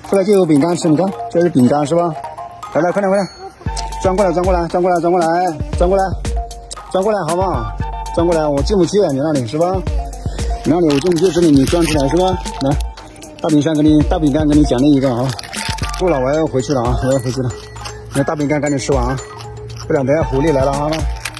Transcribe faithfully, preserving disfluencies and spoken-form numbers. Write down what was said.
出来就有饼干吃，你看，这是饼干是吧？来来，快点快点，钻过来钻过来钻过来钻过来钻过来钻过来，好不好？钻过来，我进不去啊，你那里是吧？你那里我进不去，这里你钻出来是吧？来，大饼干给你，大饼干给你奖励一个啊！够了，我要回去了啊，我要回去了。那大饼干赶紧吃完啊，不然等下狐狸来了啊。